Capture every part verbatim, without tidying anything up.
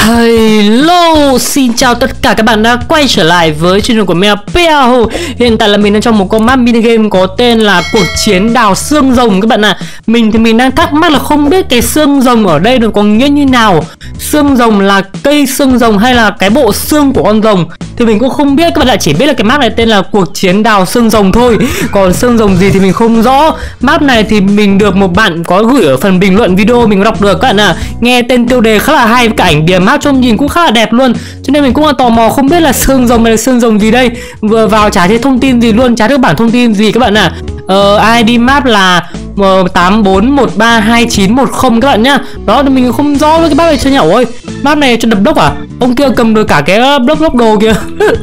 Hello, xin chào tất cả các bạn đã quay trở lại với channel của mèo Peo. Hiện tại là mình đang trong một con map mini game có tên là cuộc chiến đào xương rồng các bạn ạ. à. Mình thì mình đang thắc mắc là không biết cái xương rồng ở đây nó có nghĩa như nào. Xương rồng là cây xương rồng hay là cái bộ xương của con rồng thì mình cũng không biết các bạn ạ. Chỉ biết là cái map này tên là cuộc chiến đào xương rồng thôi. Còn xương rồng gì thì mình không rõ. Map này thì mình được một bạn có gửi ở phần bình luận video mình có đọc được các bạn ạ. à. Nghe tên tiêu đề khá là hay, cái ảnh bìa map trông nhìn cũng khá là đẹp luôn, cho nên mình cũng là tò mò không biết là xương rồng này là xương rồng gì đây. Vừa vào chả thấy thông tin gì luôn, chả được bản thông tin gì các bạn ạ. à. ờ, i đê map là tám bốn một ba hai chín một không các bạn nhá. Đó thì mình không rõ cái map này chơi nhậu ơi. Map này cho đập block à? Ông kia cầm được cả cái block block đồ kìa.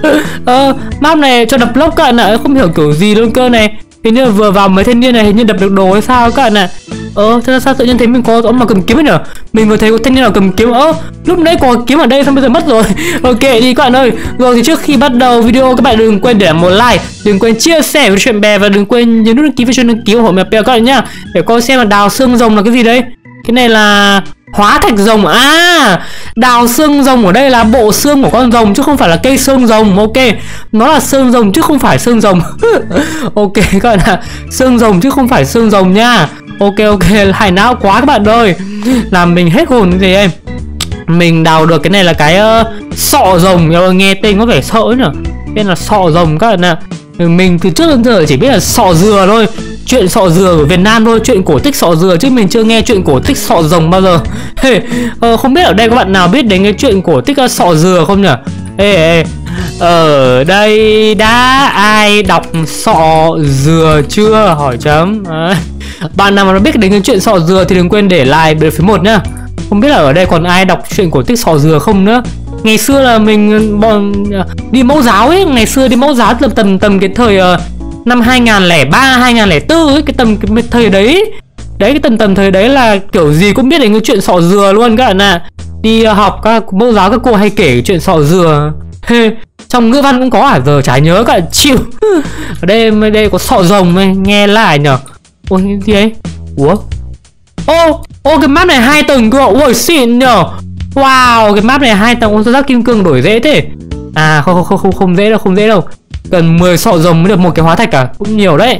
ờ, map này cho đập block các bạn ạ. à. Không hiểu kiểu gì luôn cơ này. Hình như vừa vào mấy thanh niên này hình như đập được đồ hay sao các bạn ạ. à. Ờ, thế sao tự nhiên thấy mình có ông nào cầm kiếm ấy nhở? Mình vừa thấy có thanh niên nào cầm kiếm. Ơ, lúc nãy có kiếm ở đây xong bây giờ mất rồi. Ok đi các bạn ơi. Rồi thì trước khi bắt đầu video các bạn đừng quên để một like, đừng quên chia sẻ với chuyện bè và đừng quên nhấn nút đăng ký và chuông đăng ký ủng hộ mèo Peo các bạn nhá. Để coi xem là đào xương rồng là cái gì đấy. Cái này là hóa thạch rồng à? Đào xương rồng ở đây là bộ xương của con rồng chứ không phải là cây xương rồng. Ok, nó là xương rồng chứ không phải xương rồng. Ok các bạn ạ, xương rồng chứ không phải xương rồng nha. Ok ok, hài não quá các bạn ơi, làm mình hết hồn gì em. Mình đào được cái này là cái uh, sọ rồng, nghe tên có vẻ sợ ấy nhở. Tên là sọ rồng các bạn ạ. Mình từ trước đến giờ chỉ biết là sọ dừa thôi, chuyện sọ dừa ở Việt Nam thôi, chuyện cổ tích sọ dừa chứ mình chưa nghe chuyện cổ tích sọ rồng bao giờ. Hey, uh, không biết ở đây các bạn nào biết đến cái chuyện cổ tích uh, sọ dừa không nhở? Ê, ê, ở đây đã ai đọc sọ dừa chưa? Hỏi chấm. À, bạn nào mà biết đến cái chuyện sọ dừa thì đừng quên để lại bên phía một nhá. Không biết là ở đây còn ai đọc chuyện cổ tích sọ dừa không nữa. Ngày xưa là mình bọn đi mẫu giáo ấy, ngày xưa đi mẫu giáo tầm tầm tầm cái thời uh, năm hai nghìn lẻ ba hai nghìn lẻ bốn ấy, cái tầm cái thời đấy. Đấy cái tầm tầm thời đấy là kiểu gì cũng biết đến cái chuyện sọ dừa luôn các bạn ạ. À. Đi uh, học các mẫu giáo các cô hay kể chuyện sọ dừa. Hey, trong ngữ văn cũng có à, giờ chả nhớ cả chịu. Ở đây đây có sọ rồng ấy, nghe lại nhở. Ôi cái gì ấy? Ủa? Ô, ô cái map này hai tầng cơ. Ôi xịn nhở. Wow, cái map này hai tầng. Ôi sao giác kim cương đổi dễ thế? À không không không không không dễ đâu, không dễ đâu. Cần mười sọ rồng mới được một cái hóa thạch à? Cũng nhiều đấy.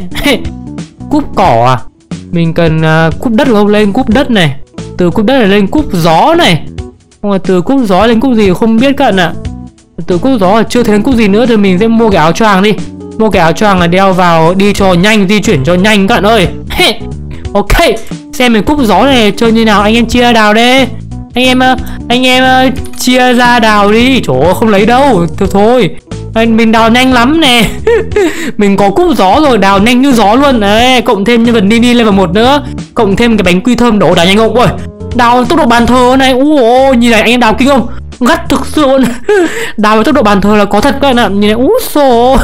Cúp cỏ à? Mình cần uh, cúp đất không? Lên cúp đất này. Từ cúp đất này lên cúp gió này. Không là từ cúp gió lên cúp gì không biết các bạn ạ. Từ cúp gió là chưa thấy cúp gì nữa thì mình sẽ mua cái áo choàng đi. Mua cái áo choàng là đeo vào đi cho nhanh, di chuyển cho nhanh các bạn ơi. Ok, xem mình cúp gió này chơi như nào, anh em chia đào đi. Anh em anh em chia ra đào đi. Trời ơi không lấy đâu. Thôi thôi, mình đào nhanh lắm nè. Mình có cúp gió rồi, đào nhanh như gió luôn. Đấy, cộng thêm nhân vật Nini level một nữa, cộng thêm cái bánh quy thơm đổ đào nhanh không? Ôi, đào tốc độ bàn thờ này. Ui, nhìn này anh em đào kinh không? Gắt thực sự luôn. Đào với tốc độ bàn thờ là có thật các bạn ạ. Nhìn này, úi xồ.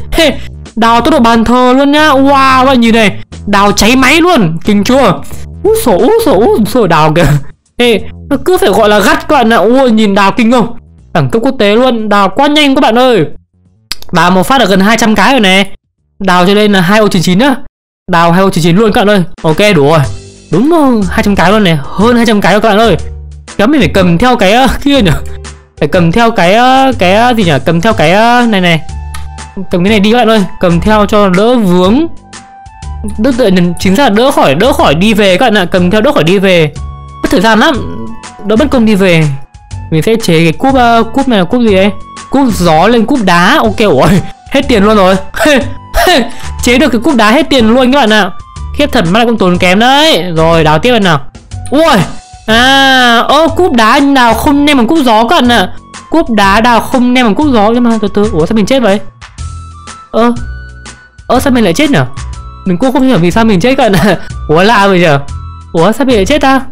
Đào tốc độ bàn thờ luôn nhá. Wow, các bạn nhìn này, đào cháy máy luôn, kinh chưa? Úi xồ, úi xồ, úi xồ đào kìa. Ê, nó cứ phải gọi là gắt các bạn ạ. Ui, nhìn đào kinh không? Đẳng cấp quốc tế luôn, đào quá nhanh các bạn ơi. Đào một phát là gần hai trăm cái rồi này. Đào cho lên là hai ô chín chín nhá. Đào hai ô chín chín luôn các bạn ơi. Ok đủ rồi. Đúng rồi, hai trăm cái luôn này, hơn hai trăm cái rồi các bạn ơi. Cái mình phải cầm theo cái uh, kia nhỉ? Phải cầm theo cái uh, cái uh, gì nhỉ? Cầm theo cái uh, này này. Cầm cái này đi các bạn ơi, cầm theo cho đỡ vướng. Đỡ tự chính ra đỡ khỏi đỡ khỏi đi về các bạn ạ, cầm theo đỡ khỏi đi về. Mất thời gian lắm, đỡ mất công đi về. Mình sẽ chế cái cúp uh, cúp này là cúp gì ấy? Cúp gió lên cúp đá. Ok, ôi, hết tiền luôn rồi. Chế được cái cúp đá hết tiền luôn các bạn ạ. Khiếp thật, mắt cũng tốn kém đấy. Rồi đào tiếp bên nào. Ui. À, ơ cúp đá đào không nem bằng cúp gió các bạn ạ. Cúp đá đào không nem bằng cúp gió. Nhưng mà từ từ, ủa sao mình chết vậy? Ơ Ơ sao mình lại chết nhỉ? Mình cũng không hiểu vì sao mình chết các bạn ạ. Ủa lạ vậy nhỉ? Ủa sao mình lại chết ta?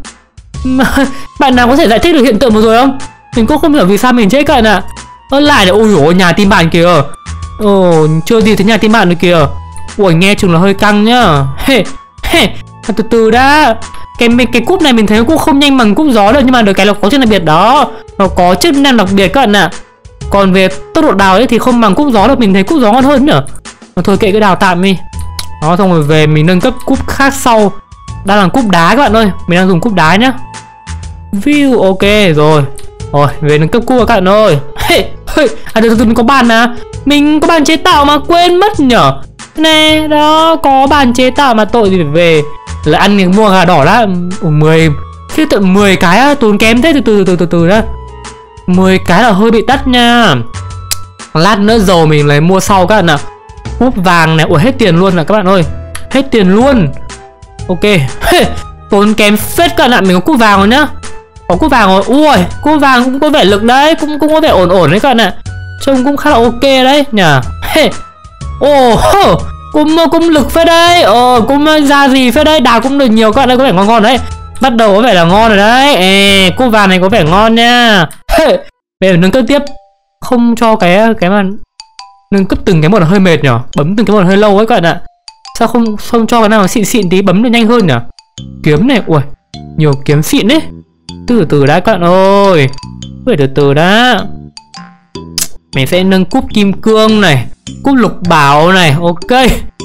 Bạn nào có thể giải thích được hiện tượng vừa rồi không? Mình cũng không hiểu vì sao mình chết các bạn ạ. Ơ lại này, ôi dồi, nhà team bạn kìa. Ồ, chưa gì thấy nhà team bạn được kìa. Ui, nghe chừng là hơi căng nhá. Hey, hey, từ từ đã. Cái cái cúp này mình thấy cũng không nhanh bằng cúp gió đâu, nhưng mà được cái là có chức năng đặc biệt đó. Nó có chức năng đặc biệt các bạn ạ. Còn về tốc độ đào ấy thì không bằng cúp gió đâu, mình thấy cúp gió ngon hơn nhở. Mà thôi kệ cái đào tạm đi. Đó, xong rồi về mình nâng cấp cúp khác sau. Đang là cúp đá các bạn ơi, mình đang dùng cúp đá nhá. View, ok rồi. Rồi về nâng cấp cúp các bạn ơi. Hey, hey. À từ từ mình có bàn à. Mình có bàn chế tạo mà quên mất nhở. Này đó có bàn chế tạo mà tội gì phải về. Lại ăn miếng mua gà đỏ đã. mười Thế tận mười cái á, tốn kém thế. Từ từ từ từ từ đó. mười cái là hơi bị đắt nha. Lát nữa dầu mình lấy mua sau các bạn ạ. Cúp vàng này, ủa hết tiền luôn là các bạn ơi. Hết tiền luôn. Ok. Tốn kém phết các bạn ạ, mình có cúp vàng rồi nhá. Có cúp vàng rồi, ui cúp vàng cũng có vẻ lực đấy, cũng cũng có vẻ ổn ổn đấy các bạn ạ. Trông cũng khá là ok đấy nhỉ. Ồ, cũng cũng lực phết đấy. Ờ, cũng ra gì phết đấy, đào cũng được nhiều các bạn ơi, có vẻ ngon ngon đấy. Bắt đầu có vẻ là ngon rồi đấy. Ê, cúp vàng này có vẻ ngon nha. Bây giờ nâng cấp tiếp, không cho cái cái mà nâng cấp từng cái một là hơi mệt nhở, bấm từng cái một là hơi lâu ấy các bạn ạ. Sao không không cho cái nào xịn xịn tí bấm được nhanh hơn nhỉ? Kiếm này, ui nhiều kiếm xịn đấy. Từ từ đã các bạn ơi, phải từ từ đã. Mình sẽ nâng cúp kim cương này, cúp lục bảo này, ok.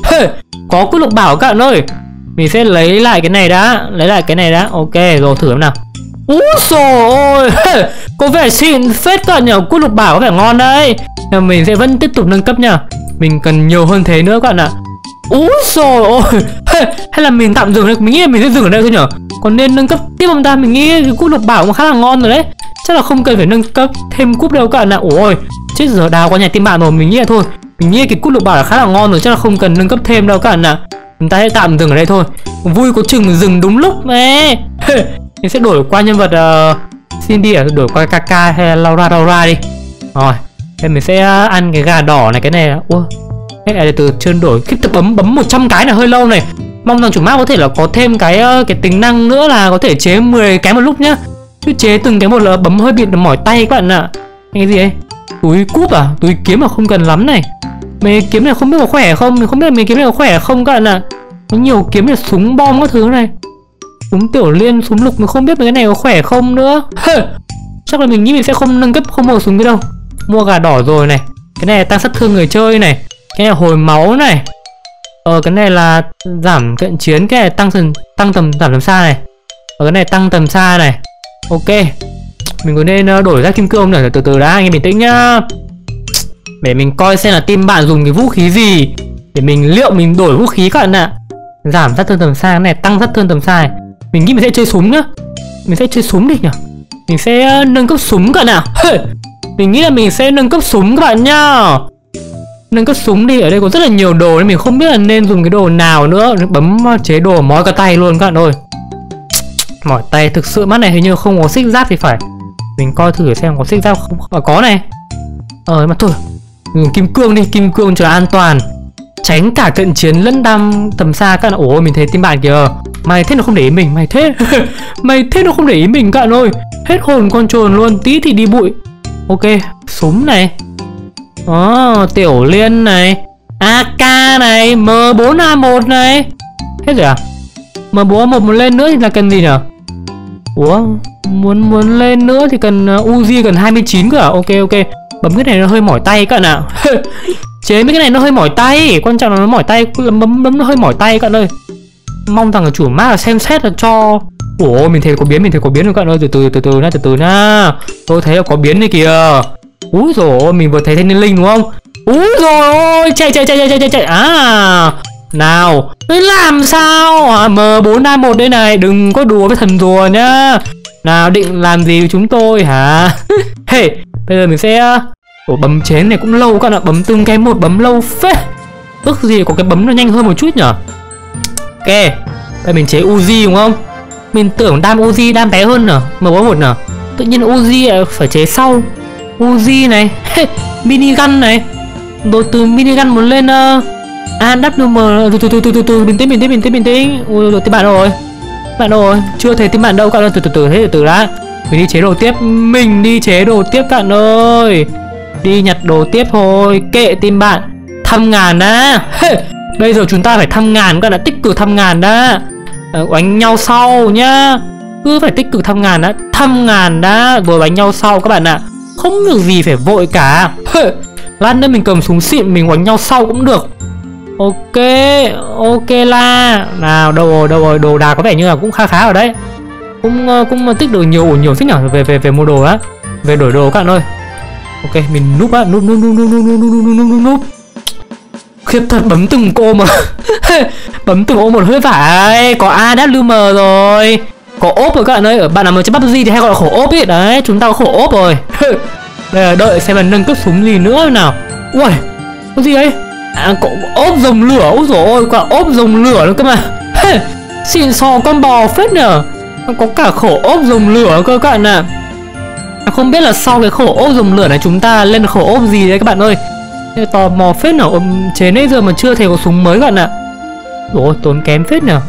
Có cúp lục bảo các bạn ơi. Mình sẽ lấy lại cái này đã, lấy lại cái này đã, ok rồi thử xem nào. Úi dồi ôi, có vẻ xịn phết các bạn nhỉ, cúp lục bảo có vẻ ngon đấy. Nhưng mình sẽ vẫn tiếp tục nâng cấp nha, mình cần nhiều hơn thế nữa các bạn ạ. Úi dồi ôi, hay là mình tạm dừng đây, mình nghĩ là mình sẽ dừng ở đây thôi nhở. Còn nên nâng cấp tiếp không ta? Mình nghĩ cái cúp lục bảo cũng khá là ngon rồi đấy, chắc là không cần phải nâng cấp thêm cúp đâu các bạn ạ. Ôi chết giờ đào qua nhà team bạn rồi, mình nghĩ là thôi, mình nghĩ cái cúp lục bảo là khá là ngon rồi, chắc là không cần nâng cấp thêm đâu các bạn ạ. Chúng ta hãy tạm dừng ở đây thôi, vui có chừng dừng đúng lúc mà. Mình sẽ đổi qua nhân vật uh, Cindy à, đổi qua Kaka hay là Laura Laura đi. Rồi, thế mình sẽ ăn cái gà đỏ này, cái này. Ui, cái này từ chân đổi, cái tập bấm bấm một trăm cái là hơi lâu này. Mong rằng chủ map có thể là có thêm cái cái tính năng nữa là có thể chế mười cái một lúc nhá. Chứ chế từng cái một là bấm hơi bị mỏi tay các bạn ạ. Cái gì ấy? Túi cúp à? Túi kiếm mà không cần lắm này. Mấy kiếm này không biết có khỏe không? Mình không biết là mấy kiếm này có khỏe không các bạn ạ. Có nhiều kiếm là súng bom các thứ này. Súng tiểu liên, súng lục, mình không biết mấy cái này có khỏe không nữa. Chắc là mình nghĩ mình sẽ không nâng cấp, không mua súng cái đâu. Mua gà đỏ rồi này. Cái này là tăng sát thương người chơi này. Cái này là hồi máu này. Ờ cái này là giảm cận chiến, cái này tăng tầm tăng tầm giảm tầm xa này. Ở cái này tăng tầm xa này. Ok. Mình có nên đổi ra kim cương không? Từ từ đã, anh em bình tĩnh nhá. Để mình coi xem là team bạn dùng cái vũ khí gì, để mình liệu mình đổi vũ khí các bạn ạ. Giảm sát thương tầm xa, cái này tăng sát thương tầm xa này. Mình nghĩ mình sẽ chơi súng nhá. Mình sẽ chơi súng đi nhỉ. Mình sẽ nâng cấp súng các bạn ạ. Mình nghĩ là mình sẽ nâng cấp súng các bạn nhá. Nâng cấp súng đi, ở đây có rất là nhiều đồ nên mình không biết là nên dùng cái đồ nào nữa. Bấm chế đồ mỏi cả tay luôn các bạn ơi. Mỏi tay thực sự, mắt này hình như không có xích giáp thì phải. Mình coi thử xem có xích giáp không. À, có này. Ờ mà thôi, dùng kim cương đi, kim cương cho là an toàn, tránh cả cận chiến lẫn đam tầm xa các bạn. Ủa mình thấy team bạn kìa, mày thế nó không để ý mình, mày thế mày thế nó không để ý mình các bạn ơi. Hết hồn con trồn luôn, tí thì đi bụi. Ok, súng này. Ồ, oh, tiểu liên này, a ca này, M bốn A một này. Hết rồi à? M bốn A một muốn lên nữa thì là cần gì nhở? Ủa, muốn muốn lên nữa thì cần uh, Uzi cần hai mươi chín cơ à? Ok ok. Bấm cái này nó hơi mỏi tay các bạn ạ. Chế mấy cái này nó hơi mỏi tay, quan trọng là nó mỏi tay, bấm bấm nó hơi mỏi tay các bạn ơi. Mong rằng là chủ map là xem xét là cho. Ủa mình thấy có biến, mình thấy có biến rồi các bạn ơi. Từ từ từ từ nha, từ từ nha. Tôi thấy là có biến này kìa. Úi dồi ôi, mình vừa thấy thanh niên linh đúng không? Úi dồi ôi, chạy chạy chạy chạy chạy chạy. À nào, làm sao à, M bốn A một đây này, đừng có đùa với thần rùa nhá. Nào định làm gì với chúng tôi hả? Hey, bây giờ mình sẽ. Ủa, bấm chén này cũng lâu các bạn ạ, bấm từng cái một bấm lâu phết. Ước gì có cái bấm nó nhanh hơn một chút nhở. Ok, bây mình chế Uzi đúng không? Mình tưởng đam Uzi đam bé hơn nè, M bốn A một nè. Tự nhiên Uzi phải chế sau. Uzi này, minigun này. Rồi từ minigun muốn lên uh, a vê em. Từ từ từ từ từ từ bình tĩnh bình tĩnh bình tĩnh bình tĩnh. Ui rồi team bạn rồi. Bạn rồi, chưa thấy team bạn đâu các bạn. Từ từ từ thế từ từ đã. Mình đi chế đồ tiếp, mình đi chế đồ tiếp các bạn ơi. Đi nhặt đồ tiếp thôi, kệ team bạn. Thăm ngàn đã. Bây giờ chúng ta phải thăm ngàn, các bạn đã tích cực thăm ngàn đã. À, đánh nhau sau nhá. Cứ phải tích cực thăm ngàn đã, thăm ngàn đã rồi đánh nhau sau các bạn ạ. Không được gì phải vội cả. Lát nữa mình cầm súng xịn mình đánh nhau sau cũng được. Ok, ok la. Nào đâu rồi, đâu rồi, đồ đạc có vẻ như là cũng khá khá ở đấy. Cũng cũng tích được nhiều nhiều thích nhở, về về về mua đồ á. về đổi đồ các bạn ơi. Ok, mình núp á, núp núp núp núp núp núp núp núp núp núp. Khiếp thật, bấm từng cô mà. Bấm từng ô một hơi phải. Có a vê em rồi. Có ốp rồi các bạn ơi. Ở bạn nào mà chơi pê u bê giê thì hay gọi là khổ ốp ấy. Đấy, chúng ta có khổ ốp rồi. Đây là đợi xem là nâng cấp súng gì nữa nào. Ui, có gì ấy? À, có ốp rồng lửa. Úi dồi ôi, quả ốp rồng lửa nữa cơ mà. Xịn sò con bò phết nhờ. Có cả khổ ốp rồng lửa cơ các bạn ạ. À, không biết là sau cái khổ ốp rồng lửa này chúng ta lên khổ ốp gì đấy các bạn ơi. Tò mò phết nào. Chế nãy giờ mà chưa thấy có súng mới các bạn ạ. Ủa, tốn kém phết nhờ.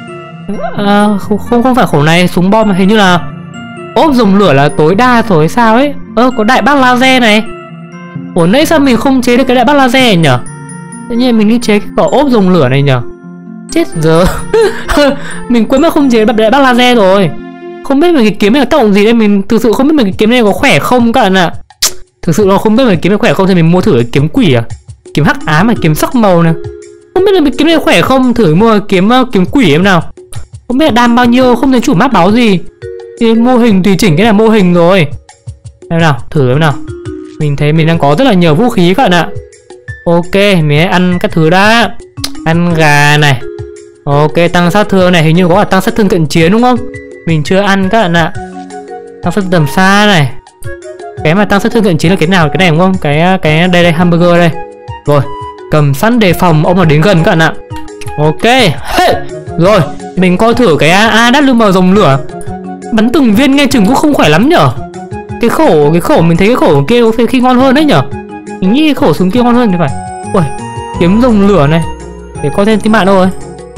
À, không, không không phải khổ này, súng bom mà hình như là ốp rồng lửa là tối đa rồi sao ấy. Ơ, có đại bác laser này. Ủa, nãy sao mình không chế được cái đại bác laser nhở? Tự nhiên mình đi chế cái cỏ ốp rồng lửa này nhở? Chết giờ. Mình quên mất không chế đại bác laser rồi. Không biết mình cái kiếm này là tác dụng gì đây. Mình thực sự không biết mình cái kiếm này có khỏe không các bạn ạ. Thực sự nó không biết mình kiếm này khỏe không thì mình mua thử cái kiếm quỷ à, kiếm hắc ám, mà kiếm sắc màu này. Không biết là cái kiếm này khỏe không, thử mua kiếm kiếm quỷ em nào. Không biết là đam bao nhiêu, không thấy chủ map báo gì. Thì mô hình tùy chỉnh cái là mô hình rồi. Em nào, thử em nào. Mình thấy mình đang có rất là nhiều vũ khí các bạn ạ. Ok, mình hãy ăn các thứ đã. Ăn gà này. Ok, tăng sát thương này, hình như có cả tăng sát thương cận chiến đúng không? Mình chưa ăn các bạn ạ. Tăng sát thương tầm xa này. Cái mà tăng sát thương cận chiến là cái nào? Cái này đúng không? Cái cái đây đây, hamburger đây. Rồi, cầm sẵn đề phòng ông nào đến gần các bạn ạ. Ok. Hey. Rồi, mình coi thử cái a vê em rồng lửa. Bắn từng viên nghe chừng cũng không khỏe lắm nhở. Cái khổ, cái khổ mình thấy cái khổ kia có khi ngon hơn đấy nhở. Mình nghĩ cái khổ súng kia ngon hơn thì phải. Ui, kiếm rồng lửa này. Để coi thêm team bạn đâu rồi.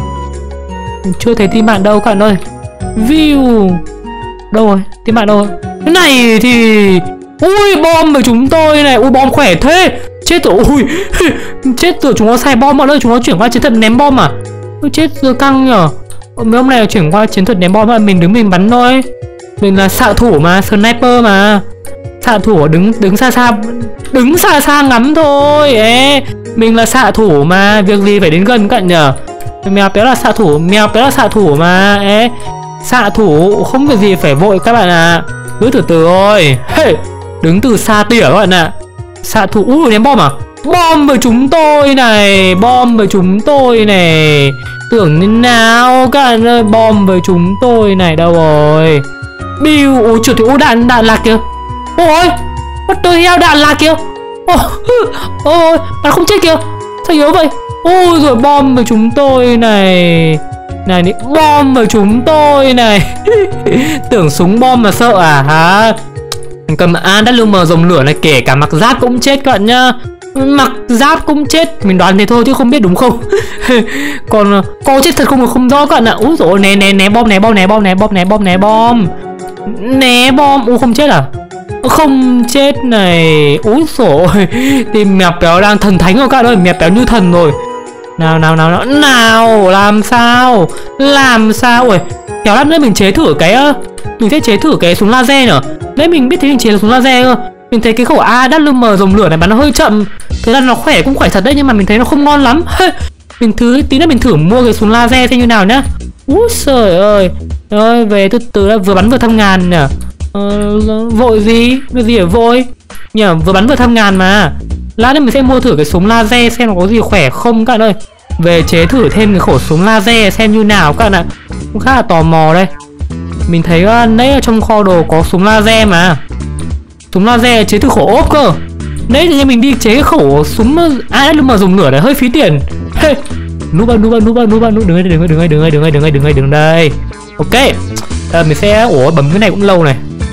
Mình chưa thấy team bạn đâu các bạn ơi. View. Đâu rồi? Team bạn đâu rồi? Cái này thì ui, bom của chúng tôi này. Ui, bom khỏe thế. Chết rồi, ui. Chết rồi, chúng nó xài bom mọi nơi. Chúng nó chuyển qua chiến thuật ném bom à? Ui, chết rồi, căng nhở. Mấy hôm nay chuyển qua chiến thuật ném bom mà mình đứng mình bắn thôi. Mình là xạ thủ mà, sniper mà. Xạ thủ đứng đứng xa xa, đứng xa xa ngắm thôi. Ê, mình là xạ thủ mà, việc gì phải đến gần cận nhở. Mèo béo là xạ thủ, mèo béo là xạ thủ mà. Ê, xạ thủ không việc gì phải vội các bạn ạ. À. Cứ từ từ thôi. Hey, đứng từ xa tỉa các bạn ạ. À. Xạ thủ, ui, ném bom à? Bom với chúng tôi này, bom với chúng tôi này. Tưởng như nào các bạn ơi, bom với chúng tôi này, đâu rồi? Biu, ôi trời, thì ô đạn, đạn lạc kìa. Ôi, what the hell, đạn lạc kìa. Ôi, ôi, bạn không chết kìa. Sao yếu vậy? Ôi rồi, bom với chúng tôi này. Này, này, bom với chúng tôi này. Tưởng súng bom mà sợ à hả? Cầm a vê em rồng lửa này, kể cả mặc giáp cũng chết các bạn nhá. Mặc giáp cũng chết, mình đoán thế thôi chứ không biết đúng không. Còn có chết thật không không rõ các bạn ạ. Úi dồi, né né né bom, né bom, né bom, né bom, né bom, né bom, né bom. Ui, không chết à? Không chết này. Úi dồi, thì mèo béo đang thần thánh rồi các bạn ơi, mèo béo như thần rồi. Nào nào nào nào, nào làm sao, làm sao rồi. Kéo lát nữa mình chế thử cái mình sẽ chế thử cái súng laser nữa. Đấy, mình biết thế mình chế được súng laser cơ. Mình thấy cái khẩu a vê em rồng lửa này bắn nó hơi chậm. Thế là nó khỏe cũng khỏe thật đấy, nhưng mà mình thấy nó không ngon lắm. Mình thử tí nữa mình thử mua cái súng laser xem như nào nhá. Úi trời ơi. Rồi, về từ từ đã, vừa bắn vừa thăm ngàn nhỉ. Ờ, vội gì? Việc gì phải vội nhỉ, vừa bắn vừa thăm ngàn mà. Lát nữa mình sẽ mua thử cái súng laser xem nó có gì khỏe không các bạn ơi. Về chế thử thêm cái khẩu súng laser xem như nào các bạn ạ. Cũng khá là tò mò đây. Mình thấy uh, nãy ở trong kho đồ có súng laser mà. Súng laser chế từ khẩu ốp cơ. Đấy, tự nhiên mình đi chế cái khẩu súng a vê em dùng lửa này hơi phí tiền. Hey. Núp núp núp núp núp núp, đứng đây, đứng đây, đứng đây, đứng đây, đứng đây, đứng đây, đứng đây, đứng đây. Ok. À, mình sẽ ủa bấm cái này cũng lâu này.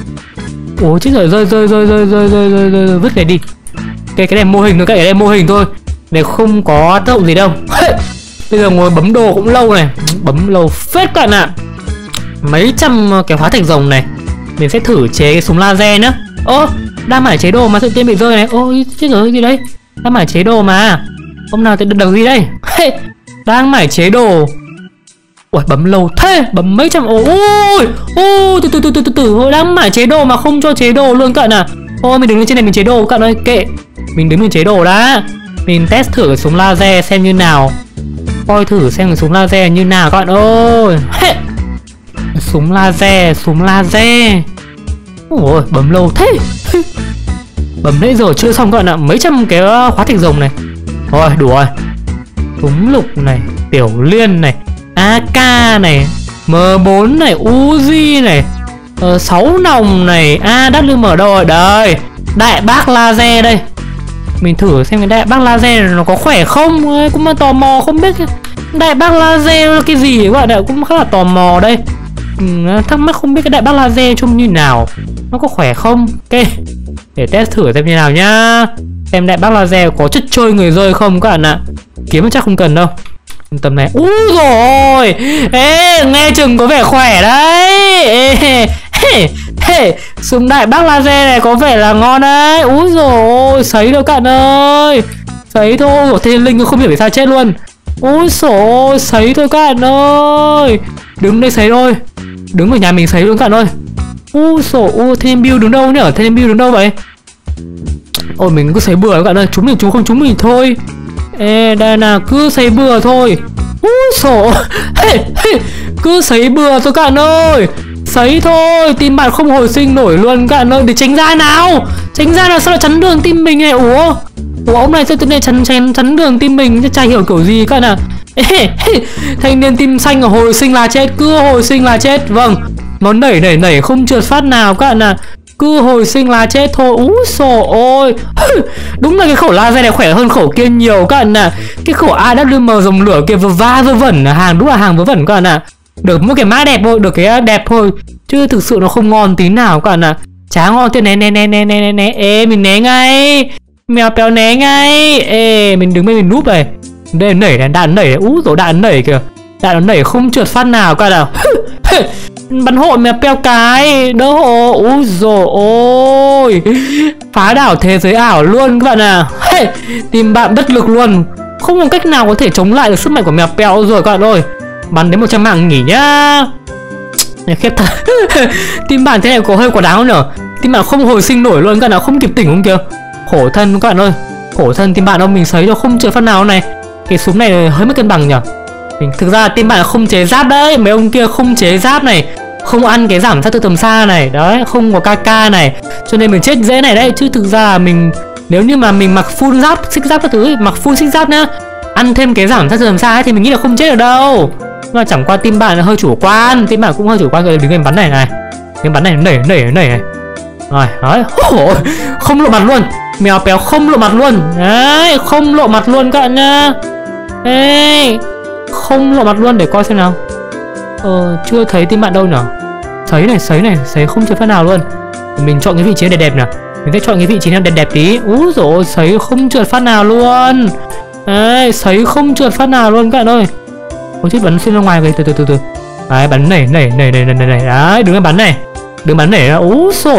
Ủa chết rồi, rơi rơi rơi rơi rơi rơi rơi rơi vứt cái đi. Cái cái này mô hình thôi, cái này mô hình thôi. Này không có tác dụng gì đâu. Hey. Bây giờ ngồi bấm đồ cũng lâu này, bấm lâu phết các bạn ạ. Mấy trăm cái hóa thạch rồng này. Mình sẽ thử chế cái súng laser nữa. Ô, đang mải chế đồ mà tự nhiên bị rơi này. Ôi, chết rồi, gì đấy? Đang mải chế đồ mà. Hôm nào thì được gì đây? Hey, đang mải chế đồ. Ui, bấm lâu thế, bấm mấy trăm. Ôi, ôi, từ từ từ từ từ từ, đang mải chế đồ mà không cho chế đồ luôn các bạn à. Ôi, mình đứng lên trên này mình chế đồ các bạn ơi, kệ. Mình đứng mình chế đồ đã. Mình test thử cái súng laser xem như nào. Coi thử xem cái súng laser như nào các bạn ơi. Hey. Súng laser, súng laser. Ôi bấm lâu thế. Bấm nãy giờ chưa xong các bạn ạ. Mấy trăm cái hóa thạch rồng này. Rồi đủ rồi. Súng lục này, tiểu liên này, a ca này, em bốn này, Uzi này, ờ, sáu nòng này, a vê em đâu rồi? Đây, đại bác laser đây. Mình thử xem cái đại bác laser này nó có khỏe không. Ê, cũng mà tò mò không biết đại bác laser là cái gì các bạn ạ. Cũng khá là tò mò đây. Ừ, thắc mắc không biết cái đại bác laser trông như nào, nó có khỏe không. Ok, để test thử xem như nào nhá. Xem đại bác laser có chất chơi người rơi không các bạn ạ. Kiếm chắc không cần đâu. Tầm này. Úi rồi. Ê, nghe chừng có vẻ khỏe đấy. Ê, hey, hey, súng đại bác laser này có vẻ là ngon đấy. Úi rồi, sấy đâu các bạn ơi. Sấy thôi. Ủa, thế Linh không hiểu vì sao chết luôn. Úi rồi, sấy thôi các bạn ơi. Đứng đây sấy thôi. Đứng ở nhà mình sấy luôn các bạn ơi. Úi rồi, ui, thêm build đứng đâu nhỉ? Thêm build đứng đâu vậy? Ôi mình cứ sấy bừa các bạn ơi. Chúng mình chúng không chúng mình thôi. Ê, đây nào, cứ sấy bừa thôi. Úi xổ. Hey, hey, cứ sấy bừa thôi các bạn ơi. Sấy thôi, team bạn không hồi sinh nổi luôn các bạn ơi. Để tránh ra nào. Tránh ra nào, sao lại chắn đường team mình này. Ủa Ủa ông này sao tự nhiên chắn, chắn, chắn đường team mình. Chả hiểu kiểu gì các bạn ạ. Ê, hey, thanh niên team xanh ở hồi sinh là chết. Cứ hồi sinh là chết. Vâng, nó nảy nảy nảy không trượt phát nào các bạn ạ. Cứ hồi sinh là chết thôi. Úi xồ ôi. Đúng là cái khẩu laser này khỏe hơn khẩu kia nhiều các bạn ạ. Cái khẩu a vê em dòng lửa kia vừa va vừa vẩn, hàng đúng là hàng vớ vẩn các bạn ạ. Được một cái mã đẹp thôi, được cái đẹp thôi, chứ thực sự nó không ngon tí nào các bạn ạ. Chả ngon thế. Né né né né né né. Ê, mình né ngay. Mèo béo né ngay. Ê, mình đứng bên mình núp này. Đây nảy này, đạn nảy. Úi rồi đạn nảy kìa. Đạn nó nảy không trượt phát nào các bạn ạ. Bắn hộ mèo peo cái. Đỡ hộ. Úi dồi ôi. Phá đảo thế giới ảo luôn các bạn à. Hey, team bạn bất lực luôn. Không có cách nào có thể chống lại được sức mạnh của mèo peo rồi các bạn ơi. Bắn đến một trăm mạng nghỉ nhá. Khiếp thật. Team bạn thế này có hơi quá đáng không nhở? Team bạn không hồi sinh nổi luôn các bạn nào, không kịp tỉnh không kìa. Khổ thân các bạn ơi. Khổ thân team bạn đâu, mình sấy đâu không trượt phát nào này. Cái súng này hơi mất cân bằng nhở. Mình thực ra team bạn không chế giáp đấy. Mấy ông kia không chế giáp này, không ăn cái giảm sát thương tầm xa này. Đấy, không có ca ca này, cho nên mình chết dễ này đấy. Chứ thực ra là mình, nếu như mà mình mặc full giáp, xích giáp các thứ ấy, mặc full xích giáp nhá, ăn thêm cái giảm sát thương tầm xa ấy, thì mình nghĩ là không chết được đâu. Nhưng mà chẳng qua team bạn là hơi chủ quan. Team bạn cũng hơi chủ quan. Rồi đứng em bắn này này. Cái bắn này nảy nảy nảy này. Rồi, đấy. Ôi, không lộ mặt luôn. Mèo béo không lộ mặt luôn. Đấy, không lộ mặt luôn các bạn nhá. Ê, không lộ mặt luôn, để coi xem nào. Ờ, chưa thấy team bạn đâu nhở. Sấy này, sấy này, sấy không trượt phát nào luôn. Mình chọn cái vị trí đẹp đẹp nào. Mình sẽ chọn cái vị trí nào đẹp đẹp tí. Úi dồi ôi, sấy không trượt phát nào luôn. Đấy, sấy không trượt phát nào luôn các bạn ơi. Ôi chết, bắn xuyên ra ngoài rồi, từ từ từ từ. Đấy, bắn này, này, này, này, này, này. Đấy, đừng bắn này. Đừng bắn này. Úi dồi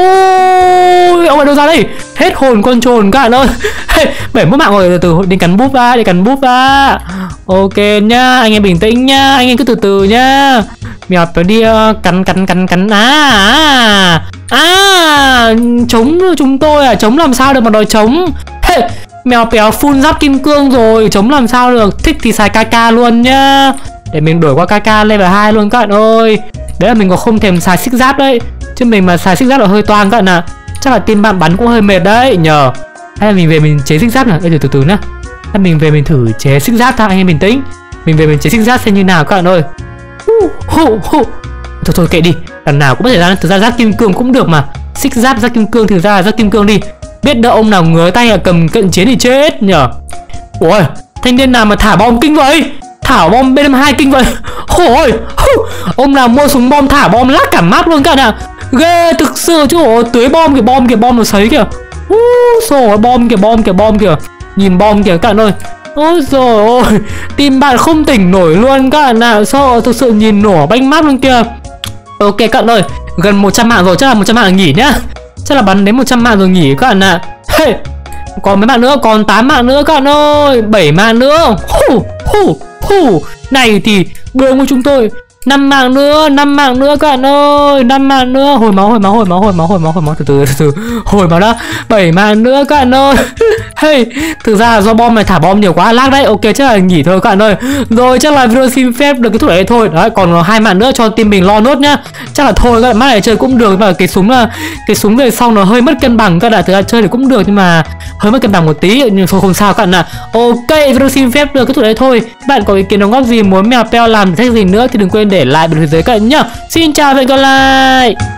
ôi, ông ở đâu ra đây? Hết hồn con trồn các bạn ơi. bảy mươi mạng rồi, từ từ đi cắn búp ra, đi cắn búp ra. Ok nhá, anh em bình tĩnh nhá, anh em cứ từ từ nhá. Mèo béo đi uh, cắn cắn cắn cắn. À à à, chống chúng tôi à, chống làm sao được mà đòi chống. Hey, mèo béo full giáp kim cương rồi, chống làm sao được. Thích thì xài ca ca luôn nhá. Để mình đổi qua ca ca level hai luôn các bạn ơi. Đấy là mình còn không thèm xài xích giáp đấy, chứ mình mà xài xích giáp là hơi toang các bạn ạ. Chắc là team bạn bắn cũng hơi mệt đấy nhờ. Hay là mình về mình chế xích giáp nào. Ê, từ từ từ nhá. Hay mình về mình thử chế xích giáp thôi anh em bình tĩnh. Mình về mình chế xích giáp xem như nào các bạn ơi. uh, uh, uh. Thôi thôi kệ đi, lần nào cũng có thể ra. Thực ra giáp kim cương cũng được mà. Xích giáp giáp kim cương, thực ra là giáp kim cương đi. Biết đâu ông nào ngứa tay là cầm cận chiến thì chết nhở. Ôi, thanh niên nào mà thả bom kinh vậy? Thả bom B năm mươi hai kinh vậy? Ôi, ông nào mua súng bom thả bom lắc cả map luôn các bạn ạ. Ghê thực sự chứ. Ôi, tưới bom kìa, bom kìa, bom nó sấy kìa. Úi xồi, bom kìa, bom kìa, bom kìa. Nhìn bom kìa các bạn ơi. Ôi rồi ôi, team bạn không tỉnh nổi luôn các bạn ạ. Sao thực sự nhìn nổ banh mắt luôn kìa. Ok các bạn ơi, gần một trăm mạng rồi, chắc là một trăm mạng là nghỉ nhá. Chắc là bắn đến một trăm mạng rồi nghỉ các bạn ạ. Hey, còn mấy mạng nữa, còn tám mạng nữa các bạn ơi, bảy mạng nữa. Hù, hù, hù. Này thì bương của chúng tôi năm mạng nữa, năm mạng nữa các bạn ơi, năm mạng nữa. Hồi máu, hồi máu, hồi máu, hồi máu, hồi máu, hồi máu, từ từ từ từ. Hồi máu đã. bảy mạng nữa các bạn ơi. Hey, thực ra là do bom này thả bom nhiều quá lag đấy. Ok, chắc là nghỉ thôi các bạn ơi. Rồi chắc là video xin phép được kết thúc ở đây thôi. Đấy, còn hai mạng nữa cho team mình lo nốt nhá. Chắc là thôi các bạn, mắt này chơi cũng được, mà cái súng là cái súng về sau nó hơi mất cân bằng các bạn. Thực ra chơi thì cũng được nhưng mà hơi mất cân bằng một tí, nhưng thôi không sao các bạn ạ. Ok, video xin phép được kết thúc ở đây thôi. Các bạn có ý kiến đóng góp gì, muốn mèo Peo làm thách gì nữa thì đừng quên để lại bên phía dưới các bạn nhá. Xin chào và hẹn gặp lại.